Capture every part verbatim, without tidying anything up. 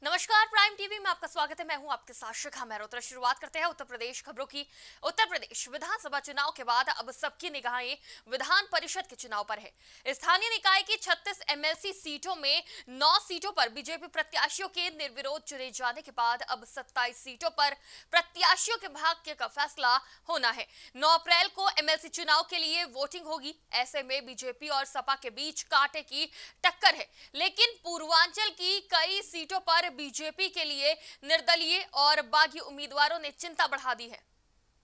नमस्कार, prime TV में आपका स्वागत है। मैं हूं आपके साथ शिखा मेहरोत्रा। शुरुआत करते हैं उत्तर प्रदेश खबरों की। उत्तर प्रदेश विधानसभा चुनाव के बाद अब सबकी निगाहें विधान परिषद के चुनाव पर है। स्थानीय निकाय की छत्तीस एमएलसी सीटों में नौ सीटों पर बीजेपी प्रत्याशियों के निर्विरोध चुने जाने के बाद अब सत्ताईस सीटों पर प्रत्याशियों के भाग्य का फैसला होना है। नौ अप्रैल को एमएलसी चुनाव के लिए वोटिंग होगी। ऐसे में बीजेपी और सपा के बीच कांटे की टक्कर है, लेकिन पूर्वांचल की कई सीटों पर बीजेपी के लिए निर्दलीय और बागी उम्मीदवारों ने चिंता बढ़ा दी है।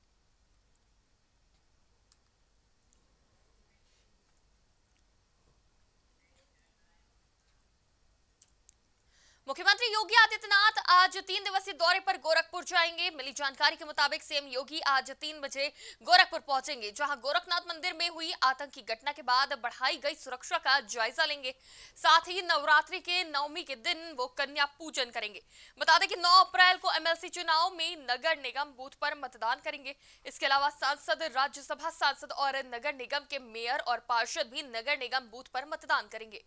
मुख्यमंत्री योगी आदित्यनाथ आज तीन दिवसीय दौरे पर गोरखपुर जाएंगे। मिली जानकारी के मुताबिक सीएम योगी आज तीन बजे गोरखपुर पहुंचेंगे, जहां गोरखनाथ मंदिर में हुई आतंकी घटना के बाद बढ़ाई गई सुरक्षा का जायजा लेंगे। साथ ही नवरात्रि के नवमी के दिन वो कन्या पूजन करेंगे। बता दें कि नौ अप्रैल को एमएलसी चुनाव में नगर निगम बूथ पर मतदान करेंगे। इसके अलावा सांसद, राज्यसभा सांसद और नगर निगम के मेयर और पार्षद भी नगर निगम बूथ पर मतदान करेंगे।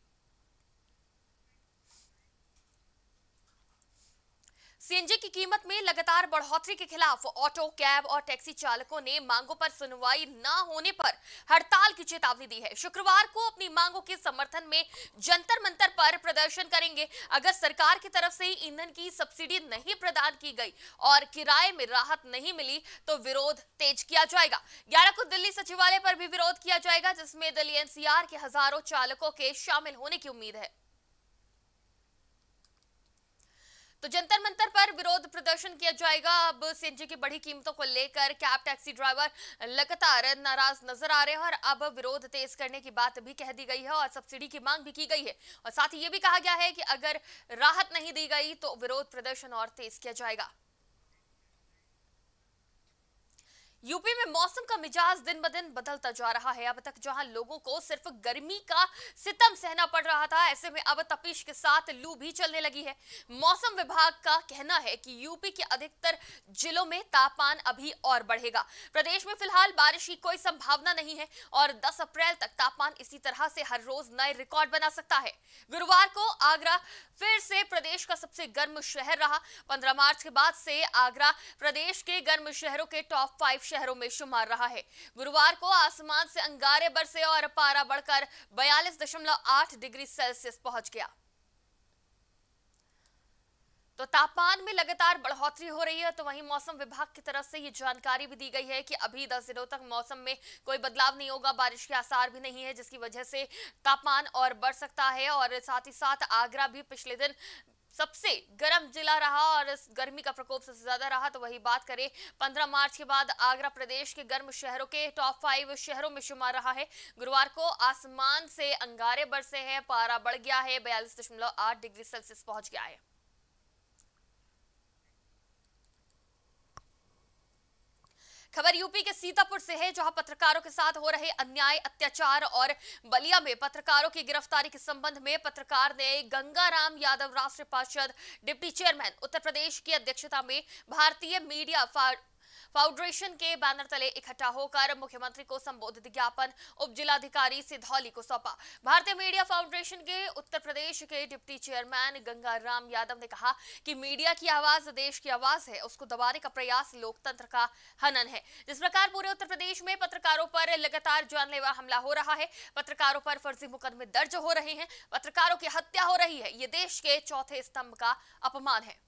सीएनजी की कीमत में लगातार बढ़ोतरी के खिलाफ ऑटो, कैब और टैक्सी चालकों ने मांगों पर सुनवाई न होने पर हड़ताल की चेतावनी दी है। शुक्रवार को अपनी मांगों के समर्थन में जंतर मंतर पर प्रदर्शन करेंगे। अगर सरकार की तरफ से ईंधन की सब्सिडी नहीं प्रदान की गई और किराए में राहत नहीं मिली तो विरोध तेज किया जाएगा। ग्यारह को दिल्ली सचिवालय पर भी विरोध किया जाएगा, जिसमें दिल्ली एनसीआर के हजारों चालकों के शामिल होने की उम्मीद है। तो जंतर मंतर पर विरोध प्रदर्शन किया जाएगा। अब सीएनजी की बढ़ी कीमतों को लेकर कैब, टैक्सी ड्राइवर लगातार नाराज नजर आ रहे हैं और अब विरोध तेज करने की बात भी कह दी गई है और सब्सिडी की मांग भी की गई है। और साथ ही ये भी कहा गया है कि अगर राहत नहीं दी गई तो विरोध प्रदर्शन और तेज किया जाएगा। यूपी में मौसम का मिजाज दिन ब दिन बदलता जा रहा है। अब तक जहां लोगों को सिर्फ गर्मी का सितम सहना पड़ रहा था, ऐसे में अब तपिश के साथ लू भी चलने लगी है। मौसम विभाग का कहना है कि यूपी के अधिकतर जिलों में तापमान अभी और बढ़ेगा। प्रदेश में फिलहाल बारिश की कोई संभावना नहीं है और दस अप्रैल तक तापमान इसी तरह से हर रोज नए रिकॉर्ड बना सकता है। गुरुवार को आगरा फिर से प्रदेश का सबसे गर्म शहर रहा। पंद्रह मार्च के बाद से आगरा प्रदेश के गर्म शहरों के टॉप फाइव शहरों में शुमार रहा है। गुरुवार को आसमान से अंगारे बरसे और पारा बढ़कर बयालीस दशमलव आठ डिग्री सेल्सियस पहुंच गया। तो तापमान में लगातार बढ़ोतरी हो रही है। तो वहीं मौसम विभाग की तरफ से ये जानकारी भी दी गई है कि अभी दस दिनों तक मौसम में कोई बदलाव नहीं होगा, बारिश के आसार भी नहीं है, जिसकी वजह से तापमान और बढ़ सकता है। और साथ ही साथ आगरा भी पिछले दिन सबसे गर्म जिला रहा और इस गर्मी का प्रकोप सबसे ज्यादा रहा। तो वही बात करें, पंद्रह मार्च के बाद आगरा प्रदेश के गर्म शहरों के टॉप फाइव शहरों में शुमार रहा है। गुरुवार को आसमान से अंगारे बरसे हैं, पारा बढ़ गया है, बयालीस दशमलव आठ डिग्री सेल्सियस पहुंच गया है। खबर यूपी के सीतापुर से है, जहां पत्रकारों के साथ हो रहे अन्याय, अत्याचार और बलिया में पत्रकारों की गिरफ्तारी के संबंध में पत्रकार ने गंगाराम यादव, राष्ट्रीय पार्षद, डिप्टी चेयरमैन उत्तर प्रदेश की अध्यक्षता में भारतीय मीडिया फाउंडेशन के बैनर तले इकट्ठा होकर मुख्यमंत्री को संबोधित ज्ञापन उप जिलाधिकारी सिधौली को सौंपा। भारतीय मीडिया फाउंडेशन के उत्तर प्रदेश के डिप्टी चेयरमैन गंगाराम यादव ने कहा कि मीडिया की आवाज देश की आवाज है, उसको दबाने का प्रयास लोकतंत्र का हनन है। जिस प्रकार पूरे उत्तर प्रदेश में पत्रकारों पर लगातार जानलेवा हमला हो रहा है, पत्रकारों पर फर्जी मुकदमे दर्ज हो रहे हैं, पत्रकारों की हत्या हो रही है, ये देश के चौथे स्तंभ का अपमान है।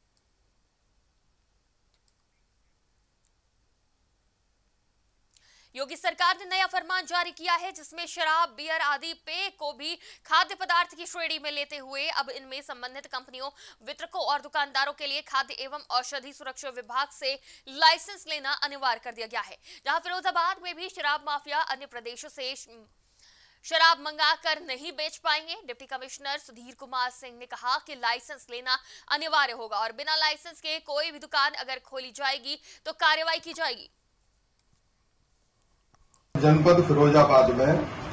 योगी सरकार ने नया फरमान जारी किया है, जिसमें शराब, बियर आदि पेय को भी खाद्य पदार्थ की श्रेणी में लेते हुए अब इनमें संबंधित कंपनियों, वितरकों और दुकानदारों के लिए खाद्य एवं औषधि सुरक्षा विभाग से लाइसेंस लेना अनिवार्य कर दिया गया है। जहां फिरोजाबाद में भी शराब माफिया अन्य प्रदेशों से शराब मंगाकर नहीं बेच पाएंगे। डिप्टी कमिश्नर सुधीर कुमार सिंह ने कहा कि लाइसेंस लेना अनिवार्य होगा और बिना लाइसेंस के कोई भी दुकान अगर खोली जाएगी तो कार्रवाई की जाएगी। जनपद फिरोजाबाद में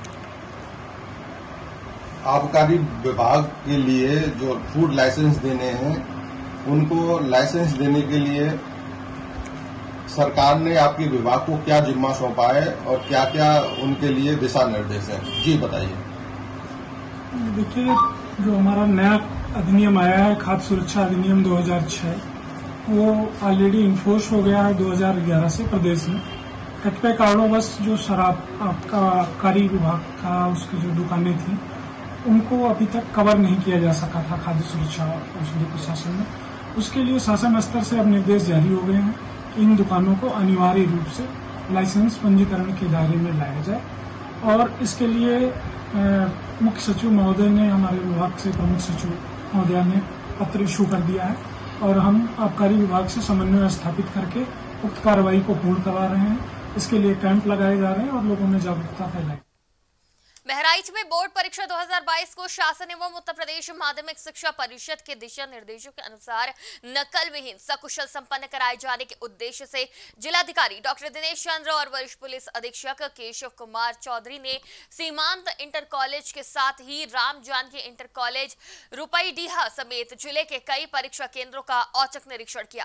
आबकारी विभाग के लिए जो फूड लाइसेंस देने हैं, उनको लाइसेंस देने के लिए सरकार ने आपके विभाग को क्या जिम्मा सौंपा है और क्या क्या उनके लिए दिशा निर्देश है, जी बताइए। देखिए, जो हमारा नया अधिनियम आया है, खाद्य सुरक्षा अधिनियम दो हज़ार छह, वो ऑलरेडी इन्फोर्स हो गया है दो हज़ार ग्यारह से प्रदेश में। कतिपय कारणोंवश जो शराब आपका आबकारी विभाग का उसकी जो दुकानें थी उनको अभी तक कवर नहीं किया जा सका था खाद्य सुरक्षा औषधि प्रशासन में। उसके लिए शासन स्तर से अब निर्देश जारी हो गए हैं कि इन दुकानों को अनिवार्य रूप से लाइसेंस पंजीकरण के दायरे में लाया जाए और इसके लिए मुख्य सचिव महोदय ने, हमारे विभाग से प्रमुख सचिव महोदय ने पत्र इशू कर दिया है और हम आबकारी विभाग से समन्वय स्थापित करके उक्त कार्रवाई को पूर्ण करवा रहे हैं। इसके लिए कैंप लगाए जा रहे हैं और लोगों में जागरूकता फैलाई। बहराइच में बोर्ड परीक्षा दो हज़ार बाईस को शासन एवं उत्तर प्रदेश माध्यमिक शिक्षा परिषद के दिशा निर्देशों के अनुसार नकल विहीन सकुशल संपन्न कराए जाने के उद्देश्य से जिलाधिकारी डॉक्टर दिनेश चंद्र और वरिष्ठ पुलिस अधीक्षक केशव कुमार चौधरी ने सीमांत इंटर कॉलेज के साथ ही राम जानकी इंटर कॉलेज रुपईडीहा समेत जिले के कई परीक्षा केंद्रों का औचक निरीक्षण किया।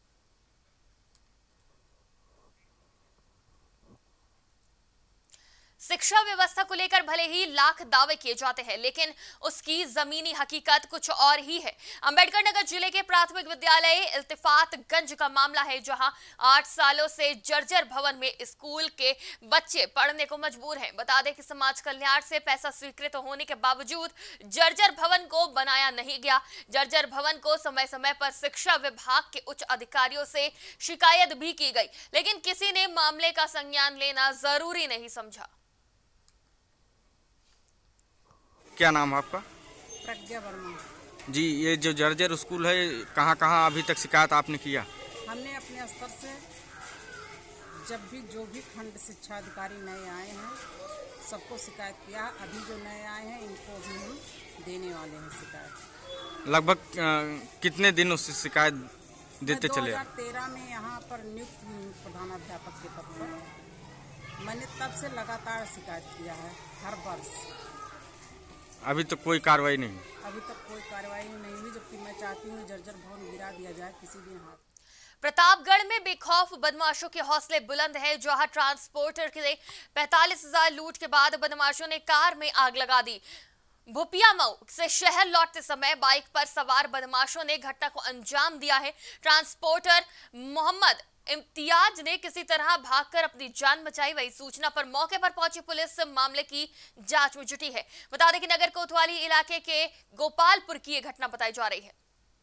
शिक्षा व्यवस्था को लेकर भले ही लाख दावे किए जाते हैं, लेकिन उसकी जमीनी हकीकत कुछ और ही है। अंबेडकर नगर जिले के प्राथमिक विद्यालय इल्तिफातगंज का मामला है, जहां आठ सालों से जर्जर भवन में स्कूल के बच्चे पढ़ने को मजबूर हैं। बता दें कि समाज कल्याण से पैसा स्वीकृत होने के बावजूद जर्जर भवन को बनाया नहीं गया। जर्जर भवन को समय समय पर शिक्षा विभाग के उच्च अधिकारियों से शिकायत भी की गई, लेकिन किसी ने मामले का संज्ञान लेना जरूरी नहीं समझा। क्या नाम है आपका? प्रज्ञा वर्मा जी, ये जो जर्जर स्कूल है, कहाँ कहाँ अभी तक शिकायत आपने किया? हमने अपने स्तर से जब भी जो भी खंड शिक्षा अधिकारी नए आए हैं सबको शिकायत किया। अभी जो नए आए हैं इनको भी हम देने वाले हैं शिकायत। लगभग कितने दिन उससे शिकायत देते चले? दो हज़ार तेरह में यहाँ पर नियुक्त हुई प्रधानाध्यापक के पद पर। मैंने तब से लगातार शिकायत किया है हर वर्ष। अभी तक तो कोई कार्रवाई नहीं? अभी तक कोई कार्रवाई नहीं हुई, जबकि मैं चाहती हूँ जर्जर भवन गिरा दिया जाए किसी भी हाथ। प्रतापगढ़ में बेखौफ बदमाशों के हौसले बुलंद है, जहां ट्रांसपोर्टर के पैंतालीस हजार लूट के बाद बदमाशों ने कार में आग लगा दी। भुपिया मऊ से शहर लौटते समय बाइक पर सवार बदमाशों ने घटना को अंजाम दिया है। ट्रांसपोर्टर मोहम्मद इम्तियाज ने किसी तरह भागकर अपनी जान बचाई। वही सूचना पर मौके पर पहुंची पुलिस मामले की जांच में जुटी है। बता दें कि नगर कोतवाली इलाके के गोपालपुर की यह घटना बताई जा रही है।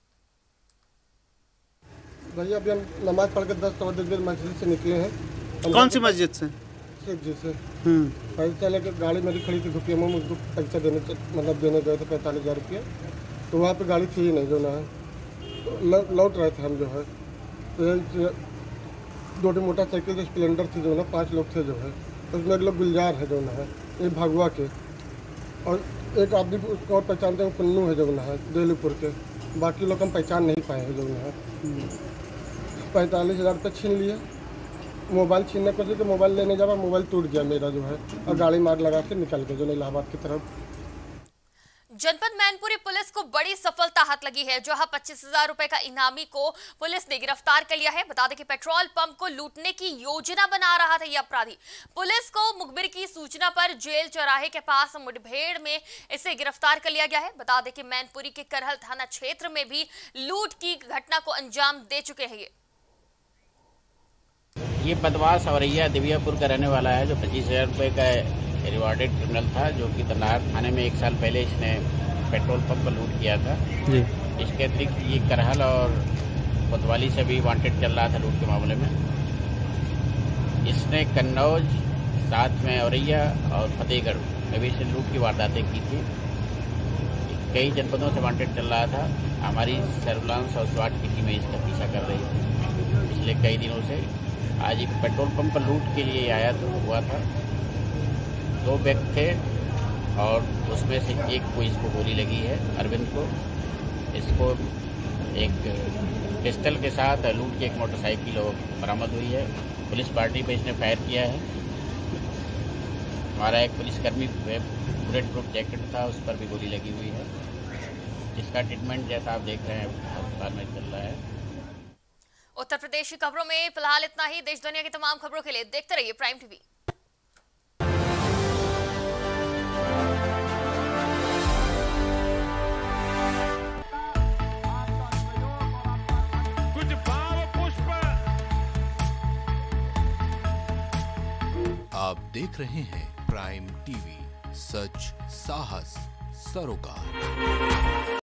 भैया अभी हम नमाज पढ़ के दस सवा दस बजे मस्जिद से निकले हैं। कौन सी मस्जिद से? जी से हम्म पैसा लेकर गाड़ी मेरी खड़ी थी धुपिया में, मुझको पैसा देने मतलब देने गए थे पैंतालीस हजार रुपया। तो वहाँ पे गाड़ी थी ही नहीं जो ना है, तो लौट रहे थे हम जो है। तो दो मोटरसाइकिल स्प्लेंडर थी जो ना, पांच लोग थे जो है। उसमें एक लोग गुलजार है जो ना है, एक भागवा के, और एक आदमी उसको और पहचानते हैं कुन्नू है जो ना है दिल्लीपुर के। बाकी लोग हम पहचान नहीं पाए हैं जो ना है। पैंतालीस हजार रुपये छीन लिए। मोबाइल छीनने को तो मोबाइल लेने जावा, मोबाइल टूट गया मेरा जो है, और गाड़ी मार लगा के निकल गए जो इलाहाबाद की तरफ। जनपद मैनपुरी पुलिस को बड़ी सफलता हाथ लगी है, जहां पच्चीस हजार रुपए का इनामी को पुलिस ने गिरफ्तार कर लिया है। बता दें कि पेट्रोल पंप को लूटने की योजना बना रहा था यह अपराधी। पुलिस को मुखबिर की सूचना पर जेल चौराहे के पास मुठभेड़ में इसे गिरफ्तार कर लिया गया है। बता दें कि मैनपुरी के करहल थाना क्षेत्र में भी लूट की घटना को अंजाम दे चुके हैं। ये ये बदमाश औरैया दिव्यापुर का रहने वाला है, जो पच्चीस हजार रुपये का रिवार्डेड क्रिमिनल था, जो कि तनार थाने में एक साल पहले इसने पेट्रोल पंप पर लूट किया था जी। इसके अतिरिक्त ये करहल और कोतवाली से भी वांटेड चल रहा था लूट के मामले में। इसने कन्नौज, साथ में औरैया और फतेहगढ़ में भी इसने लूट की वारदातें की थी। कई जनपदों से वांटेड चल रहा था। हमारी सर्विलांस और स्वाट की टीमें इसका पीछा कर रही थी पिछले कई दिनों से। आज एक पेट्रोल पंप पर लूट के लिए आया तो हुआ था। दो व्यक्ति थे और उसमें से एक को इसको गोली लगी है, अरविंद को। इसको एक पिस्टल के साथ लूट की एक मोटरसाइकिल बरामद हुई है। पुलिस पार्टी पे इसने फायर किया है। हमारा एक पुलिसकर्मी बुलेट प्रूफ जैकेट था, उस पर भी गोली लगी हुई है, जिसका ट्रीटमेंट जैसा आप देख रहे हैं अस्पताल में चल रहा है। उत्तर प्रदेश की खबरों में फिलहाल इतना ही। देश दुनिया की तमाम खबरों के लिए देखते रहिए प्राइम टीवी। आप देख रहे हैं प्राइम टीवी, सच साहस सरोकार।